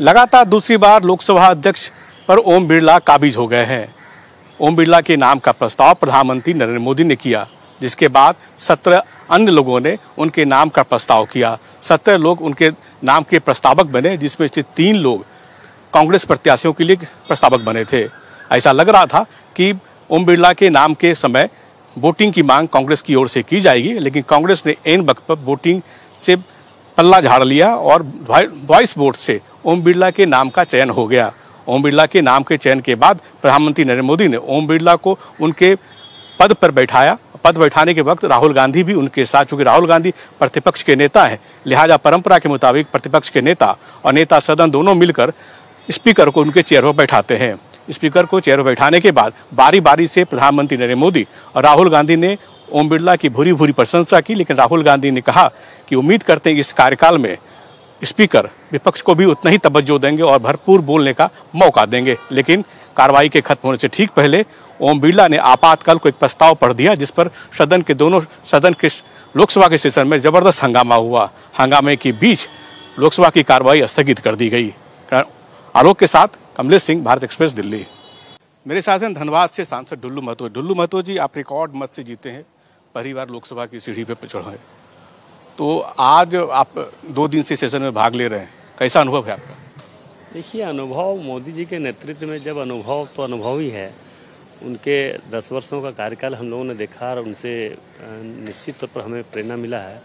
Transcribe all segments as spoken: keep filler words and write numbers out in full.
लगातार दूसरी बार लोकसभा अध्यक्ष पर ओम बिरला काबिज हो गए हैं। ओम बिरला के नाम का प्रस्ताव प्रधानमंत्री नरेंद्र मोदी ने किया, जिसके बाद सत्रह अन्य लोगों ने उनके नाम का प्रस्ताव किया। सत्रह लोग उनके नाम के प्रस्तावक बने, जिसमें से तीन लोग कांग्रेस प्रत्याशियों के लिए प्रस्तावक बने थे। ऐसा लग रहा था कि ओम बिरला के नाम के समय वोटिंग की मांग कांग्रेस की ओर से की जाएगी, लेकिन कांग्रेस ने ऐन वक्त पर वोटिंग से पल्ला झाड़ लिया और वॉइस वोट से ओम बिरला के नाम का चयन हो गया। ओम बिरला के नाम के चयन के बाद प्रधानमंत्री नरेंद्र मोदी ने ओम बिरला को उनके पद पर बैठाया। पद बैठाने के वक्त राहुल गांधी भी उनके साथ, चूंकि राहुल गांधी प्रतिपक्ष के नेता हैं, लिहाजा परंपरा के मुताबिक प्रतिपक्ष के नेता और नेता सदन दोनों मिलकर स्पीकर को उनके चेयर पर बैठाते हैं। स्पीकर को चेयर पर बैठाने के बाद बारी बारी से प्रधानमंत्री नरेंद्र मोदी और राहुल गांधी ने ओम बिरला की भूरी भूरी प्रशंसा की, लेकिन राहुल गांधी ने कहा कि उम्मीद करते हैं इस कार्यकाल में स्पीकर विपक्ष को भी उतना ही तवज्जो देंगे और भरपूर बोलने का मौका देंगे। लेकिन कार्रवाई के खत्म होने से ठीक पहले ओम बिरला ने आपातकाल को एक प्रस्ताव पढ़ दिया, जिस पर सदन के दोनों सदन के लोकसभा के सेशन में जबरदस्त हंगामा हुआ। हंगामे के बीच लोकसभा की कार्रवाई स्थगित कर दी गई। आलोक के साथ कमलेश सिंह, भारत एक्सप्रेस, दिल्ली। मेरे साथ हैं धनबाद से सांसद डुल्लू महतो। डुल्लू महतो जी, आप रिकॉर्ड मत से जीते हैं, पहली बार लोकसभा की सीढ़ी पे चढ़े हैं, तो आज आप दो दिन से सेशन में भाग ले रहे हैं, कैसा अनुभव है आपका? देखिए, अनुभव मोदी जी के नेतृत्व में जब अनुभव तो अनुभव ही है। उनके दस वर्षों का कार्यकाल हम लोगों ने देखा और उनसे निश्चित तौर पर हमें प्रेरणा मिला है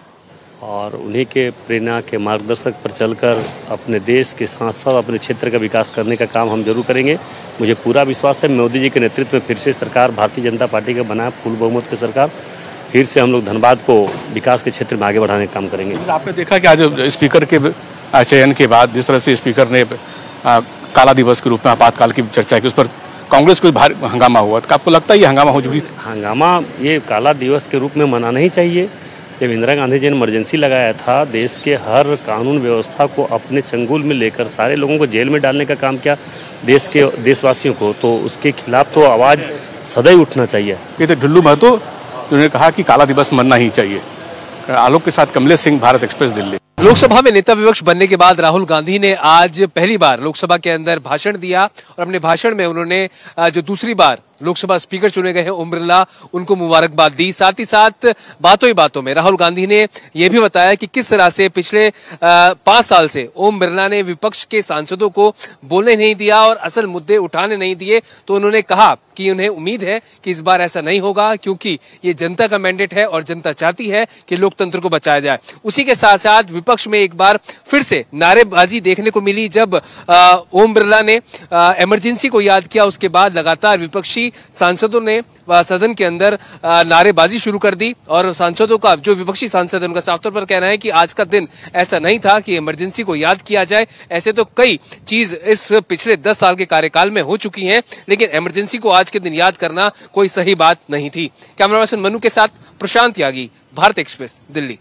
और उन्हीं के प्रेरणा के मार्गदर्शक पर चलकर अपने देश के साथ साथ अपने क्षेत्र का विकास करने का काम हम जरूर करेंगे। मुझे पूरा विश्वास है मोदी जी के नेतृत्व में फिर से सरकार, भारतीय जनता पार्टी का बना फुल बहुमत की सरकार, फिर से हम लोग धनबाद को विकास के क्षेत्र में आगे बढ़ाने का काम करेंगे। आपने देखा कि आज स्पीकर के चयन के बाद जिस तरह से स्पीकर ने आ, काला दिवस के रूप में आपातकाल की चर्चा की, उस पर कांग्रेस को भारी हंगामा हुआ, तो आपको लगता है ये हंगामा हो चुकी? हंगामा ये काला दिवस के रूप में मनाना ही चाहिए। जब इंदिरा गांधी जी ने इमरजेंसी लगाया था, देश के हर कानून व्यवस्था को अपने चंगुल में लेकर सारे लोगों को जेल में डालने का काम किया देश के देशवासियों को, तो उसके खिलाफ तो आवाज़ सदैव उठना चाहिए। ये तो डुल्लू महतो उन्होंने कहा कि काला दिवस मनना ही चाहिए। आलोक के साथ कमलेश सिंह, भारत एक्सप्रेस, दिल्ली। लोकसभा में नेता विपक्ष बनने के बाद राहुल गांधी ने आज पहली बार लोकसभा के अंदर भाषण दिया और अपने भाषण में उन्होंने जो दूसरी बार लोकसभा स्पीकर चुने गए हैं ओम बिरला, उनको मुबारकबाद दी। साथ ही साथ बातों ही बातों में राहुल गांधी ने यह भी बताया कि किस तरह से पिछले पांच साल से ओम बिरला ने विपक्ष के सांसदों को बोलने नहीं दिया और असल मुद्दे उठाने नहीं दिए। तो उन्होंने कहा कि उन्हें उम्मीद है कि इस बार ऐसा नहीं होगा, क्योंकि ये जनता का मैंडेट है और जनता चाहती है कि लोकतंत्र को बचाया जाए। उसी के साथ साथ विपक्ष में एक बार फिर से नारेबाजी देखने को मिली जब ओम बिरला ने इमरजेंसी को याद किया। उसके बाद लगातार विपक्षी सांसदों ने सदन के अंदर नारेबाजी शुरू कर दी और सांसदों का, जो विपक्षी सांसद है, उनका साफ तौर पर कहना है कि आज का दिन ऐसा नहीं था कि इमरजेंसी को याद किया जाए। ऐसे तो कई चीज इस पिछले दस साल के कार्यकाल में हो चुकी हैं, लेकिन इमरजेंसी को आज के दिन याद करना कोई सही बात नहीं थी। कैमरा पर्सन मनु के साथ प्रशांत त्यागी, भारत एक्सप्रेस, दिल्ली।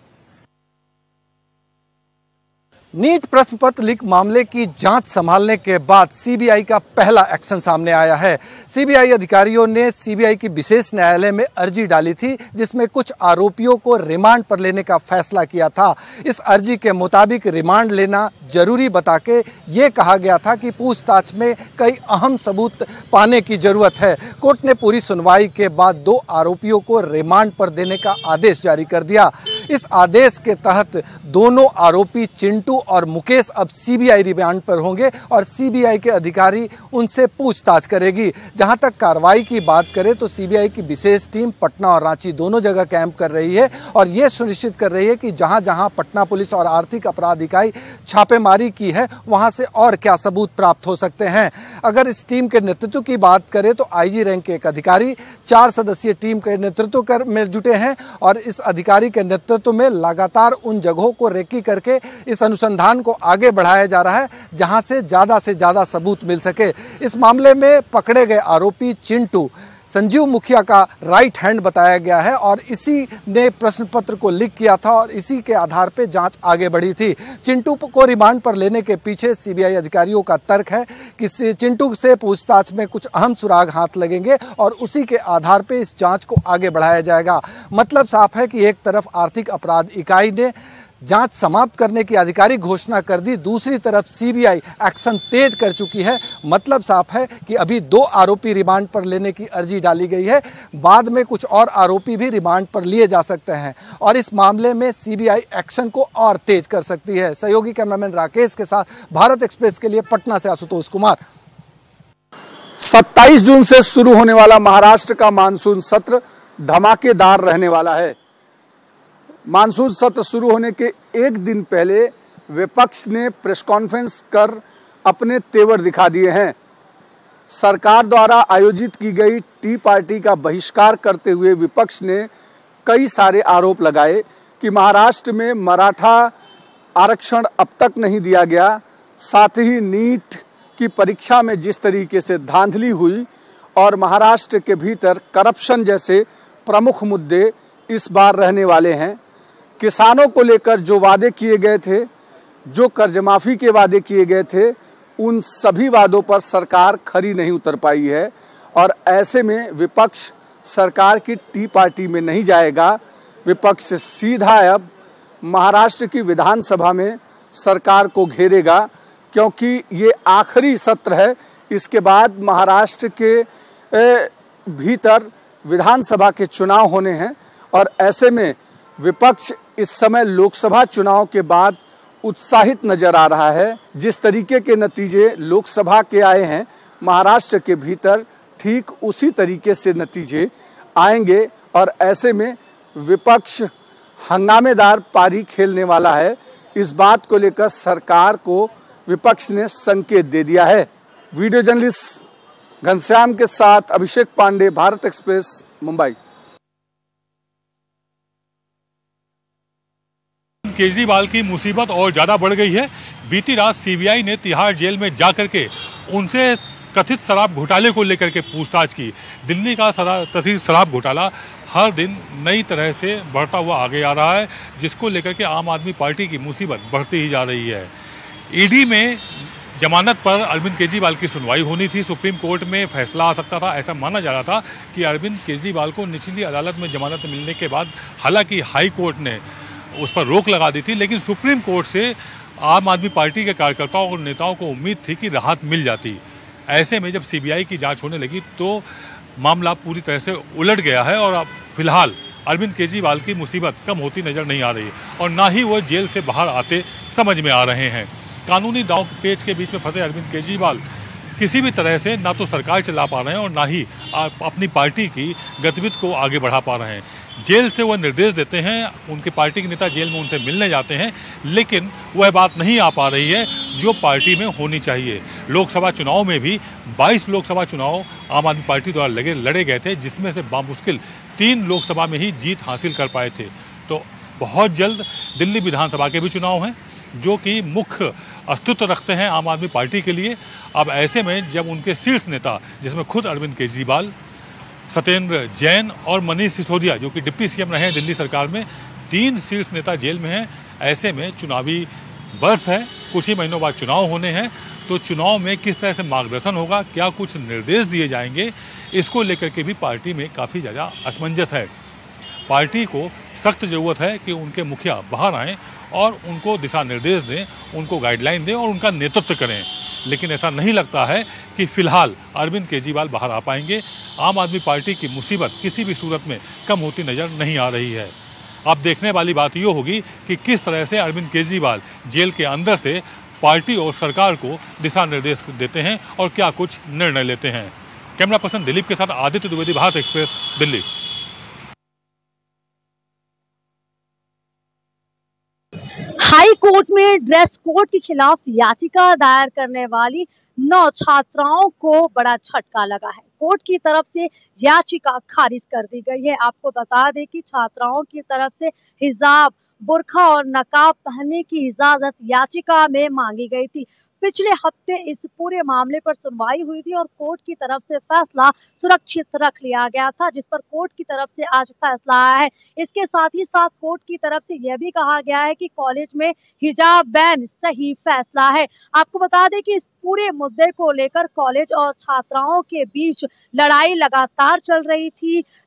नीट प्रश्न पत्र लीक मामले की जांच संभालने के बाद सीबीआई का पहला एक्शन सामने आया है। सीबीआई अधिकारियों ने सीबीआई की विशेष न्यायालय में अर्जी डाली थी, जिसमें कुछ आरोपियों को रिमांड पर लेने का फैसला किया था। इस अर्जी के मुताबिक रिमांड लेना जरूरी बता के ये कहा गया था कि पूछताछ में कई अहम सबूत पाने की जरूरत है। कोर्ट ने पूरी सुनवाई के बाद दो आरोपियों को रिमांड पर देने का आदेश जारी कर दिया। इस आदेश के तहत दोनों आरोपी चिंटू और मुकेश अब सीबीआई रिमांड पर होंगे और सीबीआई के अधिकारी उनसे पूछताछ करेगी। जहां तक कार्रवाई की बात करें तो सीबीआई की विशेष टीम पटना और रांची दोनों जगह कैंप कर रही है और ये सुनिश्चित कर रही है कि जहां जहां पटना पुलिस और आर्थिक अपराध इकाई छापेमारी की है, वहां से और क्या सबूत प्राप्त हो सकते हैं। अगर इस टीम के नेतृत्व की बात करें तो आईजी रैंक के एक अधिकारी चार सदस्यीय टीम के नेतृत्व कर में जुटे हैं और इस अधिकारी के नेतृत्व में लगातार उन जगहों को रेकी करके इस अनुसंधान को आगे बढ़ाया जा रहा है जहां से ज्यादा से ज्यादा सबूत मिल सके। इस मामले में पकड़े गए आरोपी चिंटू संजीव मुखिया का राइट हैंड बताया गया है और इसी ने प्रश्न पत्र को लीक किया था और इसी के आधार पर जांच आगे बढ़ी थी। चिंटू को रिमांड पर लेने के पीछे सीबीआई अधिकारियों का तर्क है कि चिंटू से पूछताछ में कुछ अहम सुराग हाथ लगेंगे और उसी के आधार पर इस जांच को आगे बढ़ाया जाएगा। मतलब साफ है कि एक तरफ आर्थिक अपराध इकाई ने जांच समाप्त करने की आधिकारिक घोषणा कर दी, दूसरी तरफ सीबीआई एक्शन तेज कर चुकी है। मतलब साफ है कि अभी दो आरोपी रिमांड पर लेने की अर्जी डाली गई है, बाद में कुछ और आरोपी भी रिमांड पर लिए जा सकते हैं और इस मामले में सीबीआई एक्शन को और तेज कर सकती है। सहयोगी कैमरामैन राकेश के साथ भारत एक्सप्रेस के लिए पटना से आशुतोष कुमार। सत्ताईस जून से शुरू होने वाला महाराष्ट्र का मानसून सत्र धमाकेदार रहने वाला है। मानसून सत्र शुरू होने के एक दिन पहले विपक्ष ने प्रेस कॉन्फ्रेंस कर अपने तेवर दिखा दिए हैं। सरकार द्वारा आयोजित की गई टी पार्टी का बहिष्कार करते हुए विपक्ष ने कई सारे आरोप लगाए कि महाराष्ट्र में मराठा आरक्षण अब तक नहीं दिया गया, साथ ही नीट की परीक्षा में जिस तरीके से धांधली हुई और महाराष्ट्र के भीतर करप्शन जैसे प्रमुख मुद्दे इस बार रहने वाले हैं। किसानों को लेकर जो वादे किए गए थे, जो कर्ज माफी के वादे किए गए थे, उन सभी वादों पर सरकार खरी नहीं उतर पाई है और ऐसे में विपक्ष सरकार की टी पार्टी में नहीं जाएगा। विपक्ष सीधा अब महाराष्ट्र की विधानसभा में सरकार को घेरेगा, क्योंकि ये आखिरी सत्र है। इसके बाद महाराष्ट्र के भीतर विधानसभा के चुनाव होने हैं और ऐसे में विपक्ष इस समय लोकसभा चुनाव के बाद उत्साहित नजर आ रहा है। जिस तरीके के नतीजे लोकसभा के आए हैं, महाराष्ट्र के भीतर ठीक उसी तरीके से नतीजे आएंगे और ऐसे में विपक्ष हंगामेदार पारी खेलने वाला है। इस बात को लेकर सरकार को विपक्ष ने संकेत दे दिया है। वीडियो जर्नलिस्ट घनश्याम के साथ अभिषेक पांडे, भारत एक्सप्रेस, मुंबई। केजरीवाल की मुसीबत और ज़्यादा बढ़ गई है। बीती रात सीबीआई ने तिहाड़ जेल में जाकर के उनसे कथित शराब घोटाले को लेकर के पूछताछ की। दिल्ली का कथित शराब घोटाला हर दिन नई तरह से बढ़ता हुआ आगे आ रहा है, जिसको लेकर के आम आदमी पार्टी की मुसीबत बढ़ती ही जा रही है। ईडी में जमानत पर अरविंद केजरीवाल की सुनवाई होनी थी, सुप्रीम कोर्ट में फैसला आ सकता था। ऐसा माना जा रहा था कि अरविंद केजरीवाल को निचली अदालत में जमानत मिलने के बाद, हालांकि हाई कोर्ट ने उस पर रोक लगा दी थी, लेकिन सुप्रीम कोर्ट से आम आदमी पार्टी के कार्यकर्ताओं और नेताओं को उम्मीद थी कि राहत मिल जाती। ऐसे में जब सीबीआई की जांच होने लगी तो मामला पूरी तरह से उलट गया है और अब फिलहाल अरविंद केजरीवाल की मुसीबत कम होती नजर नहीं आ रही और ना ही वो जेल से बाहर आते समझ में आ रहे हैं। कानूनी दांव पेच के बीच में फंसे अरविंद केजरीवाल किसी भी तरह से ना तो सरकार चला पा रहे हैं और ना ही अपनी पार्टी की गतिविधि को आगे बढ़ा पा रहे हैं। जेल से वह निर्देश देते हैं, उनके पार्टी के नेता जेल में उनसे मिलने जाते हैं, लेकिन वह बात नहीं आ पा रही है जो पार्टी में होनी चाहिए। लोकसभा चुनाव में भी बाईस लोकसभा चुनाव आम आदमी पार्टी द्वारा लगे लड़े गए थे, जिसमें से बामुश्किल तीन लोकसभा में ही जीत हासिल कर पाए थे। तो बहुत जल्द दिल्ली विधानसभा के भी चुनाव हैं, जो कि मुख्य अस्तित्व रखते हैं आम आदमी पार्टी के लिए। अब ऐसे में जब उनके शीर्ष नेता, जिसमें खुद अरविंद केजरीवाल, सत्येंद्र जैन और मनीष सिसोदिया, जो कि डिप्टी सीएम रहे हैं दिल्ली सरकार में, तीन शीर्ष नेता जेल में हैं, ऐसे में चुनावी बर्फ है, कुछ ही महीनों बाद चुनाव होने हैं। तो चुनाव में किस तरह से मार्गदर्शन होगा, क्या कुछ निर्देश दिए जाएंगे, इसको लेकर के भी पार्टी में काफ़ी ज़्यादा असमंजस है। पार्टी को सख्त ज़रूरत है कि उनके मुखिया बाहर आएँ और उनको दिशा निर्देश दें, उनको गाइडलाइन दें और उनका नेतृत्व करें, लेकिन ऐसा नहीं लगता है कि फिलहाल अरविंद केजरीवाल बाहर आ पाएंगे। आम आदमी पार्टी की मुसीबत किसी भी सूरत में कम होती नज़र नहीं आ रही है। अब देखने वाली बात ये होगी कि किस तरह से अरविंद केजरीवाल जेल के अंदर से पार्टी और सरकार को दिशा निर्देश देते हैं और क्या कुछ निर्णय लेते हैं। कैमरा पर्सन दिलीप के साथ Aditya Dwivedi, Bharat express, Delhi. High court में ड्रेस कोड के खिलाफ याचिका दायर करने वाली नौ छात्राओं को बड़ा झटका लगा है। कोर्ट की तरफ से याचिका खारिज कर दी गई है। आपको बता दें कि छात्राओं की तरफ से हिजाब, बुर्का और नकाब पहनने की इजाजत याचिका में मांगी गई थी। पिछले हफ्ते इस पूरे मामले पर सुनवाई हुई थी और कोर्ट की तरफ से फैसला सुरक्षित रख लिया गया था, जिस पर कोर्ट की तरफ से आज फैसला आया है। इसके साथ ही साथ कोर्ट की तरफ से यह भी कहा गया है कि कॉलेज में हिजाब बैन सही फैसला है। आपको बता दें कि इस पूरे मुद्दे को लेकर कॉलेज और छात्राओं के बीच लड़ाई लगातार चल रही थी।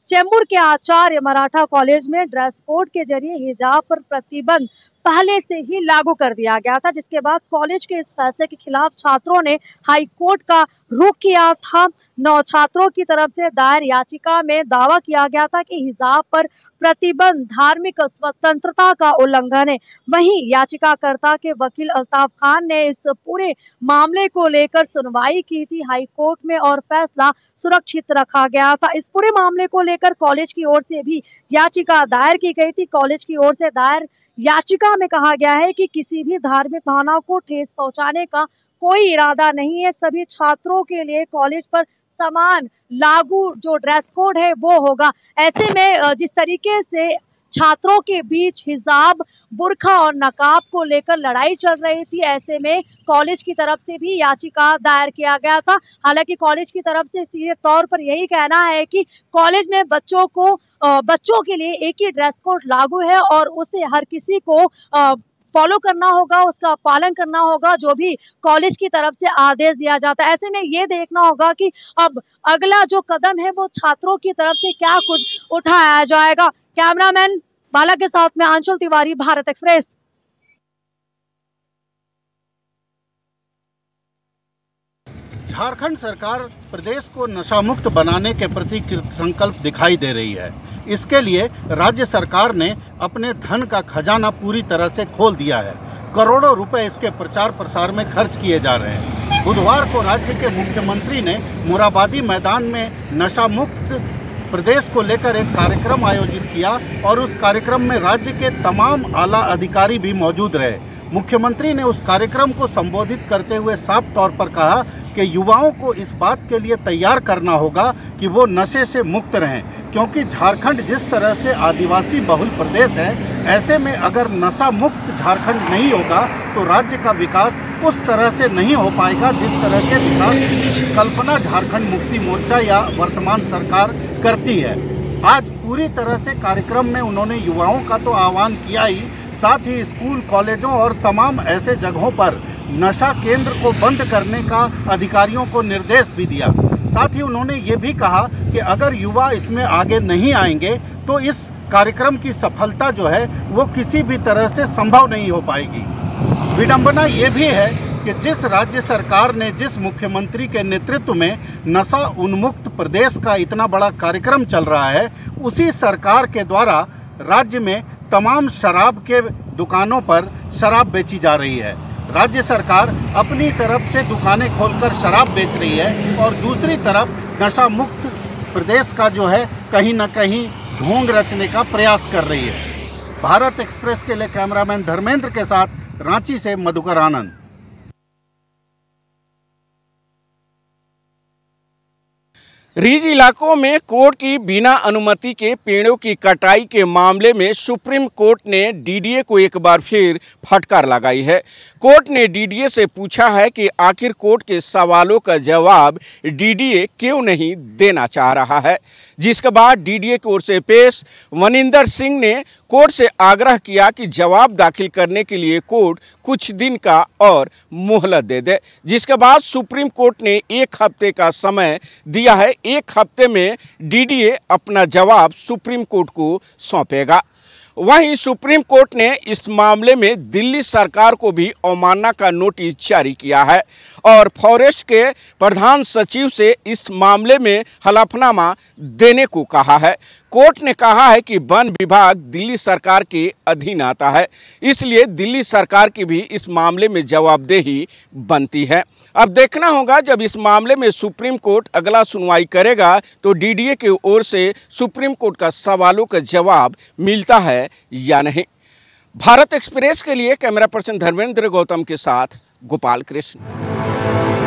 चेंबूर के आचार्य मराठा कॉलेज में ड्रेस कोड के जरिए हिजाब पर प्रतिबंध पहले से ही लागू कर दिया गया था, जिसके बाद कॉलेज के इस फैसले के खिलाफ छात्रों ने हाई कोर्ट का रुख किया था। नौ छात्रों की तरफ से दायर याचिका में दावा किया गया था कि हिजाब पर प्रतिबंध धार्मिक स्वतंत्रता का उल्लंघन है। वहीं याचिकाकर्ता के वकील अल्ताफ खान ने इस पूरे मामले को लेकर सुनवाई की थी हाई कोर्ट में और फैसला सुरक्षित रखा गया था। इस पूरे मामले को लेकर कॉलेज की ओर से भी याचिका दायर की गई थी। कॉलेज की ओर से दायर याचिका में कहा गया है कि किसी भी धार्मिक भावनाओं को ठेस पहुंचाने का कोई इरादा नहीं है। सभी छात्रों के लिए कॉलेज पर समान लागू जो ड्रेस कोड है वो होगा। ऐसे में जिस तरीके से छात्रों के बीच हिजाब, बुर्खा और नकाब को लेकर लड़ाई चल रही थी, ऐसे में कॉलेज की तरफ से भी याचिका दायर किया गया था। हालांकि कॉलेज की तरफ से सीधे तौर पर यही कहना है कि कॉलेज में बच्चों को बच्चों के लिए एक ही ड्रेस कोड लागू है और उसे हर किसी को फॉलो करना होगा, उसका पालन करना होगा जो भी कॉलेज की तरफ से आदेश दिया जाता है। ऐसे में ये देखना होगा कि अब अगला जो कदम है वो छात्रों की तरफ से क्या कुछ उठाया जाएगा। कैमरामैन बाला के साथ में अंशुल तिवारी, भारत एक्सप्रेस। झारखंड सरकार प्रदेश को नशा मुक्त बनाने के प्रति संकल्प दिखाई दे रही है। इसके लिए राज्य सरकार ने अपने धन का खजाना पूरी तरह से खोल दिया है। करोड़ों रुपए इसके प्रचार प्रसार में खर्च किए जा रहे हैं। बुधवार को राज्य के मुख्यमंत्री ने मोराबादी मैदान में नशा मुक्त प्रदेश को लेकर एक कार्यक्रम आयोजित किया और उस कार्यक्रम में राज्य के तमाम आला अधिकारी भी मौजूद रहे। मुख्यमंत्री ने उस कार्यक्रम को संबोधित करते हुए साफ तौर पर कहा कि युवाओं को इस बात के लिए तैयार करना होगा कि वो नशे से मुक्त रहें, क्योंकि झारखंड जिस तरह से आदिवासी बहुल प्रदेश है, ऐसे में अगर नशा मुक्त झारखंड नहीं होगा तो राज्य का विकास उस तरह से नहीं हो पाएगा जिस तरह के विकास कल्पना झारखंड मुक्ति मोर्चा या वर्तमान सरकार करती है। आज पूरी तरह से कार्यक्रम में उन्होंने युवाओं का तो आह्वान किया ही, साथ ही स्कूल, कॉलेजों और तमाम ऐसे जगहों पर नशा केंद्र को बंद करने का अधिकारियों को निर्देश भी दिया। साथ ही उन्होंने ये भी कहा कि अगर युवा इसमें आगे नहीं आएंगे तो इस कार्यक्रम की सफलता जो है वो किसी भी तरह से संभव नहीं हो पाएगी। विडंबना ये भी है कि जिस राज्य सरकार ने, जिस मुख्यमंत्री के नेतृत्व में नशा उन्मुक्त प्रदेश का इतना बड़ा कार्यक्रम चल रहा है, उसी सरकार के द्वारा राज्य में तमाम शराब के दुकानों पर शराब बेची जा रही है। राज्य सरकार अपनी तरफ से दुकानें खोलकर शराब बेच रही है और दूसरी तरफ नशा मुक्त प्रदेश का जो है कहीं ना कहीं ढोंग रचने का प्रयास कर रही है। भारत एक्सप्रेस के लिए कैमरामैन धर्मेंद्र के साथ रांची से मधुकर आनंद। रीज इलाकों में कोर्ट की बिना अनुमति के पेड़ों की कटाई के मामले में सुप्रीम कोर्ट ने डीडीए को एक बार फिर फटकार लगाई है। कोर्ट ने डीडीए से पूछा है कि आखिर कोर्ट के सवालों का जवाब डीडीए क्यों नहीं देना चाह रहा है, जिसके बाद डीडीए की ओर से पेश वनिंदर सिंह ने कोर्ट से आग्रह किया कि जवाब दाखिल करने के लिए कोर्ट कुछ दिन का और मोहलत दे दे, जिसके बाद सुप्रीम कोर्ट ने एक हफ्ते का समय दिया है। एक हफ्ते में डीडीए अपना जवाब सुप्रीम कोर्ट को सौंपेगा। वहीं सुप्रीम कोर्ट ने इस मामले में दिल्ली सरकार को भी अवमानना का नोटिस जारी किया है और फॉरेस्ट के प्रधान सचिव से इस मामले में हलफनामा देने को कहा है। कोर्ट ने कहा है कि वन विभाग दिल्ली सरकार के अधीन आता है, इसलिए दिल्ली सरकार की भी इस मामले में जवाबदेही बनती है। अब देखना होगा जब इस मामले में सुप्रीम कोर्ट अगला सुनवाई करेगा तो डीडीए की ओर से सुप्रीम कोर्ट का सवालों का जवाब मिलता है या नहीं। भारत एक्सप्रेस के लिए कैमरा पर्सन धर्मेंद्र गौतम के साथ गोपाल कृष्ण।